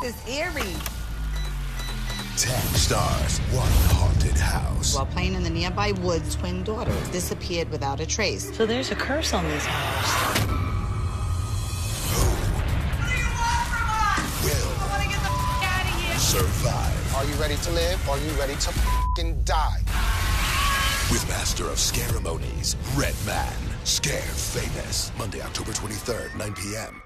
is eerie. 10 stars, one haunted house. While playing in the nearby woods, twin daughters disappeared without a trace. So there's a curse on this house. What do you want from us? Will I want to get the out of here. survive. Are you ready to live? Or are you ready to f***ing die? With Master of Scaremonies, Red Man, Scared Famous. Monday, October 23rd, 9 p.m.